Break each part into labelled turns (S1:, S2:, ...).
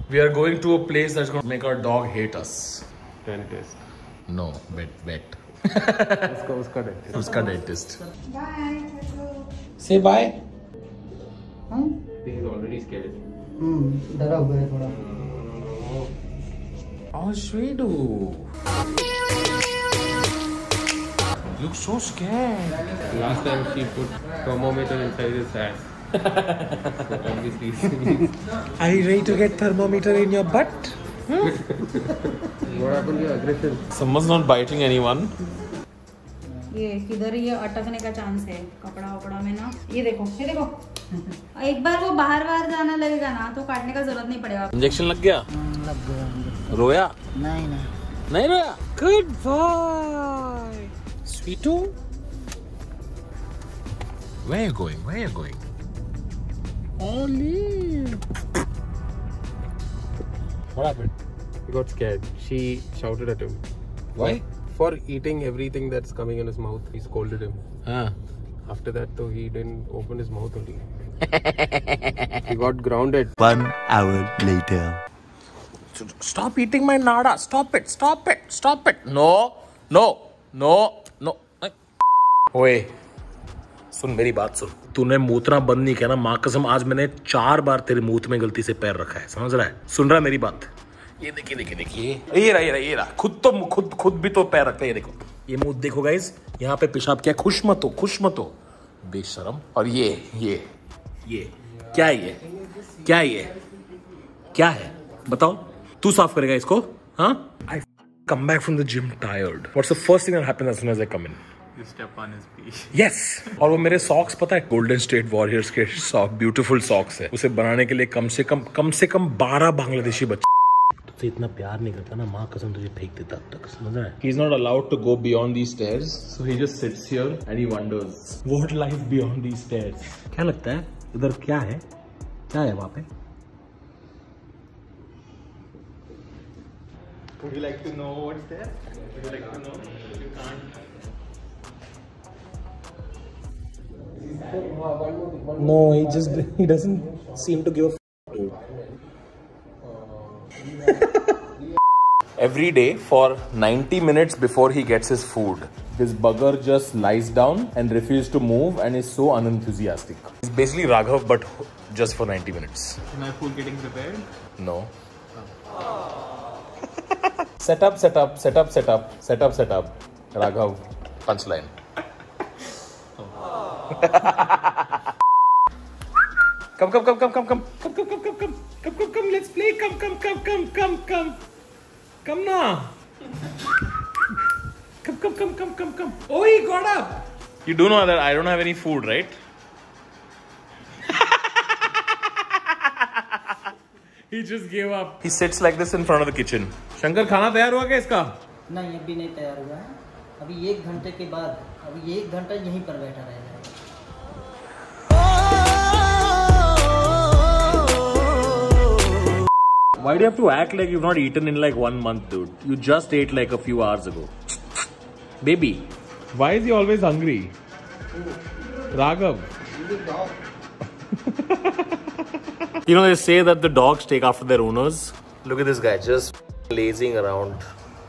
S1: We are going to a place that's going to make our dog hate us.
S2: Dentist.
S1: No, vet.
S2: Uska
S1: dentist.
S3: Bye.
S1: Say bye.
S2: He's already scared.
S3: डरा हुआ है थोड़ा.
S1: Oh, Shredu. You look so scared.
S2: Last time she put thermometer inside his ass. So obviously.
S1: Are you ready to get thermometer in your butt?
S2: What happened to your aggression?
S1: Someone's not biting anyone.
S4: ये किधर ये अटकने का chance है कपड़ा वपड़ा में ना. ये देखो एक बार वो बाहर जाना लगेगा ना तो काटने का जरूरत नहीं पड़ेगा.
S1: इंजेक्शन लग गया?
S3: लग गया.
S1: रोया?
S3: नहीं
S1: रोया? Good boy. Sweeto? Where are you going? Ollie. What happened?
S2: He got scared. She shouted at him.
S1: Why?
S2: For eating everything that's coming in his mouth, he scolded him.
S1: Ah.
S2: After that, though, he didn't open his mouth only. He got grounded.
S5: 1 hour later.
S1: Stop eating my nada. Stop it. No. ओए सुन मेरी बात सुन. तूने मूतना बंद नहीं किया ना, माँ कसम आज मैंने 4 बार तेरे मूत में गलती से पैर रखा है. समझ रहा है? सुन रहा है मेरी बात? ये देखिए ये रहा. खुद भी तो पैर रखते हैं. ये देखो ये मुंह देखो गाइस. यहाँ पे पेशाब क्या. खुश मत हो बेशरम. और ये क्या है बताओ. तू साफ करेगा इसको? हाँ. I come back from the gym tired. What's the first thing that happens as soon as I come in?
S2: You step on his feet.
S1: Yes. और वो मेरे सॉक्स पता है गोल्डन स्टेट वॉरियर्स के सॉक्स, ब्यूटीफुल सॉक्स है. उसे बनाने के लिए कम से कम 12 बांग्लादेशी बच्चे. तुझसे इतना प्यार नहीं करता ना, माँ कसम तुझे फेंक देता अब तक. समझ रहा है? He is not allowed to go beyond these stairs, so he just sits here and he wonders what lies beyond these stairs. क्या लगता है इधर क्या है वहाँ पे?
S2: Would you like to know what's there? Would you like to know? You can't.
S1: No, he doesn't seem to give a f***. Every day for 90 minutes before he gets his food, this bugger just lies down and refuses to move and is so unenthusiastic. It's basically Raghav but just for 90 minutes.
S2: Is my food getting prepared?
S1: No. Set up. Raghav, punchline. Come. Let's play. Come now. Come. Oh, he got up. You do know that I don't have any food, right? He just gave up. He sits like this in front of the kitchen. Shankar, खाना तैयार हुआ क्या इसका?
S3: नहीं अभी नहीं तैयार हुआ है. अभी 1 घंटे के बाद 1 घंटा यहीं पर बैठा रहेगा.
S1: Why do you have to act like you've not eaten in like 1 month, dude? You just ate like a few hours ago. Baby, why is he always hungry? Raghav. You know, they say that the dogs take after their owners. Look at this guy just lazing around.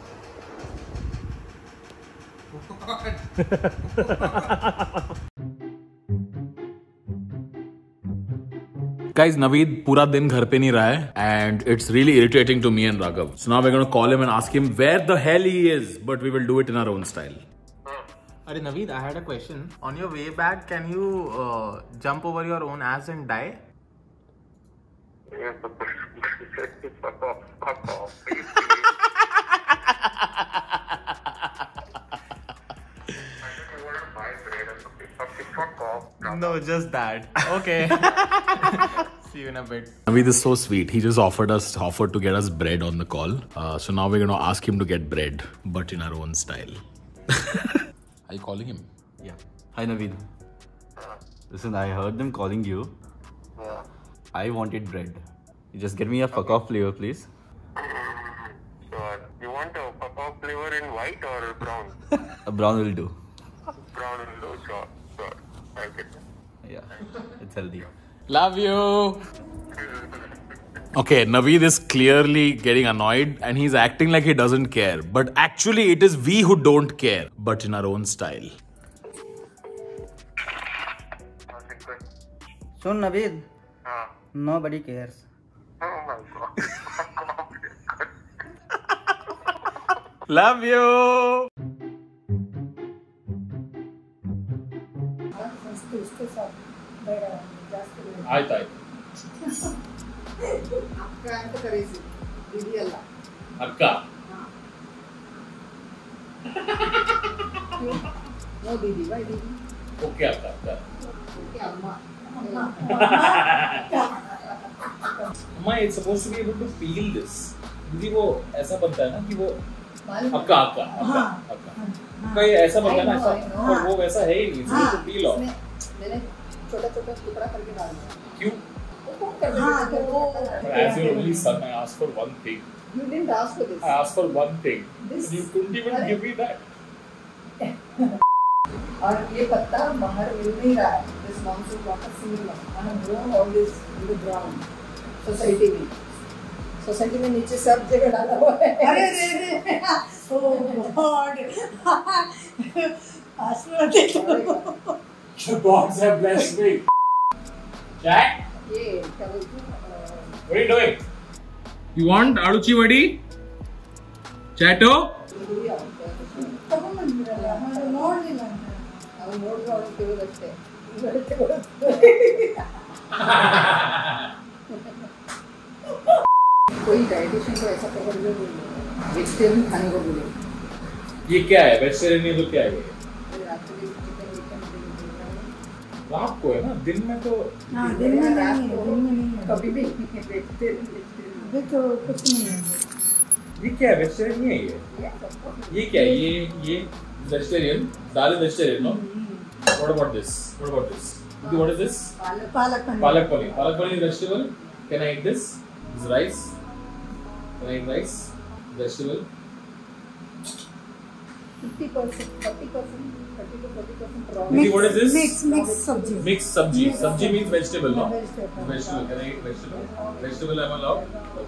S1: Guys, Naveed पूरा दिन घर पे नहीं रहा है and it's really irritating to me and Raghav. So now we're going to call him and ask him where the hell he is, but we will do it in our own style.
S6: Arey Naveed, I had a question. On your way back, can you jump over your own ass and die? No, just that. Okay. See you in a bit.
S1: Naveed is so sweet. He just offered to get us bread on the call. So now we're going to ask him to get bread, but in our own style. Are you calling him?
S5: Yeah. Hi Naveed. Listen, I heard them calling you.
S7: Yeah.
S5: I wanted bread. You just get me a fuck off flavor, please.
S7: Sure. You want a fuck-off flavor in white or brown?
S5: A brown will do.
S7: Brown will do, sure. I'll get it.
S5: Yeah, it's healthy.
S1: Love you. Okay, Naveed is clearly getting annoyed and he's acting like he doesn't care. But actually, it is we who don't care, but in our own style.
S3: सुन नवीद,
S7: हाँ.
S3: nobody cares.
S7: Oh my god.
S1: Love you! ಆಯ್ತು ಅಕ್ಕ okay ಅಕ್ಕ ಅಕ್ಕ अम्मा it's supposed to be able to peel this क्योंकि वो ऐसा बनता है ना कि वो अक्का अक्का अक्का अक्का अक्का ये ऐसा बनता है ना ऐसा पर वो वैसा है ही नहीं इसलिए तो पील ऑफ
S8: मैंने छोटा-छोटा टुकड़ा करके डाल दिया
S1: क्यों
S8: हाँ तो वो
S1: as your only son I asked for one thing
S8: you didn't ask for this
S1: I asked for one thing
S8: This-
S1: and you couldn't even give me that
S8: और ये पत्ता बाहर मिल नहीं रहा है this monsoon water single I have grown all this in the ground society में नीचे सब जगह डाला हुआ है अरे ओह गॉड आशीर्वाद दे
S1: the gods have blessed me Jack
S8: ये क्या बोलते हैं
S1: what are you doing you want aluchi vadi chato
S8: कोई डाइटिशियन को ऐसा पकड़ लो वेजिटेरियन खाने को बोले
S1: ये क्या है वेजिटेरियन ये तो क्या है ये
S8: रात को चिकन
S1: रात को है ना दिन में तो
S8: दिन में नहीं कभी भी वेजिटेरियन अभी तो कुछ नहीं है
S1: ये क्या है वेजिटेरियन नहीं है ये क्या है ये vegetarian dal is vegetarian no what about this what is this
S8: पालक
S1: paneer is vegetable can I eat this is rice can I eat rice vegetable
S8: 50%, 30% to 40% raw.
S1: Nidhi, what is this
S8: Mixed sabji.
S1: mixed sabji means vegetable no
S8: Vegetable.
S1: vegetable can I eat vegetable I'm allowed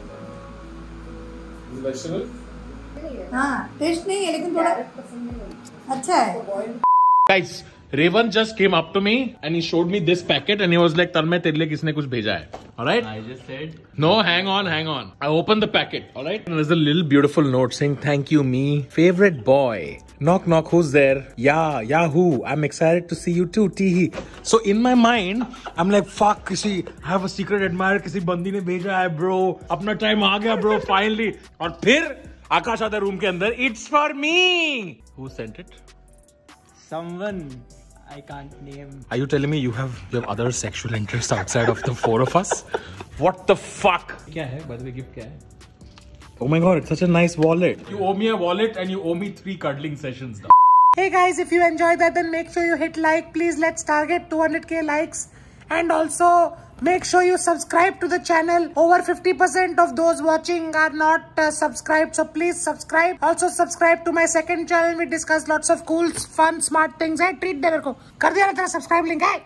S1: is vegetable
S8: हाँ taste नहीं है लेकिन थोड़ा अच्छा है
S1: Guys, Revan just came up to me and he showed me this packet and he was like, Tanmay, तेरे लिए किसने कुछ भेजा है? Alright?
S5: I just said.
S1: No, hang on. I opened the packet. Alright? And there's a little beautiful note saying, thank you, me. Favorite boy. Knock, knock. Who's there? Yeah, who? I'm excited to see you too, Teehee. So in my mind, I'm like, fuck, I have a secret admirer. किसी बंदी ने भेजा है, bro. अपना time आ गया, bro. Finally. और फिर आकाश आता रूम के अंदर. It's for me. Who sent it?
S3: Someone I can't name.
S1: Are you telling me you have other sexual interests outside of the four of us? What the fuck? क्या है? By the way, gift क्या है? Oh my god, it's such a nice wallet. You owe me a wallet and you owe me 3 cuddling sessions now.
S9: Hey guys, if you enjoyed that, then make sure you hit like. Please, let's target 200k likes. And also, make sure you subscribe to the channel. Over 50% of those watching are not subscribed. So please subscribe. Also subscribe to my second channel. We discuss lots of cool, fun, smart things. Hey, treat दे मेरे को. कर दिया ना तेरा subscribe link है?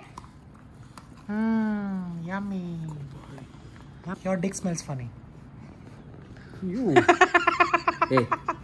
S9: Yummy. Your dick smells funny.
S3: You. Hey.